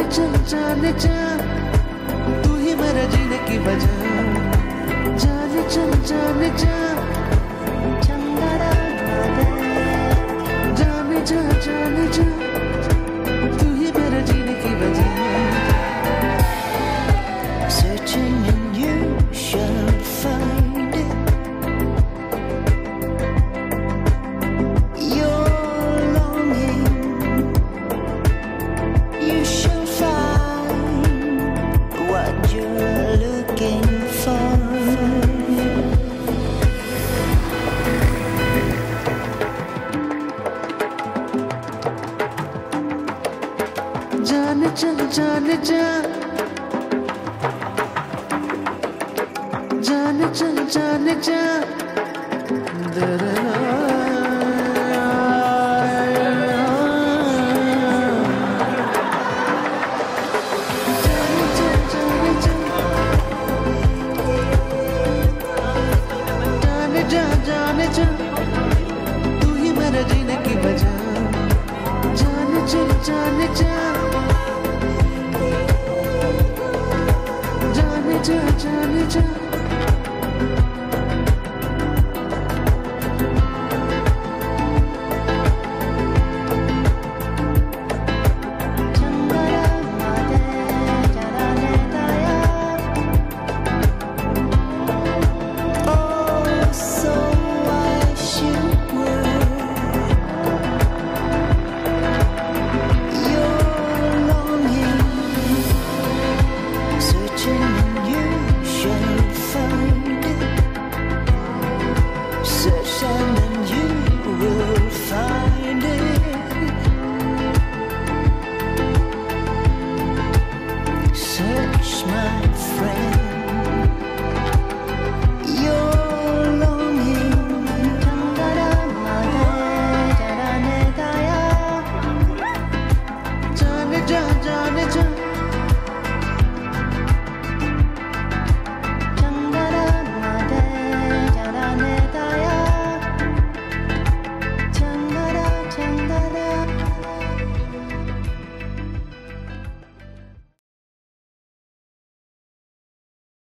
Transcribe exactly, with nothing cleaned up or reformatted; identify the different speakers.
Speaker 1: चल जाने जा, तू ही मेरे जीने की वजह। जाने चल जाने जा, जाने जा जाने जा, तू ही मेरे जीने की वजह।
Speaker 2: Searching and you shall find it. You're longing, you shall find what you're looking for.
Speaker 1: जाने चल जाने जा, जाने चल जाने जा, जाने जा जाने जा, तू ही मेरे जीने की वजह। जाने चल जाने जा, जाने जा जाने जा।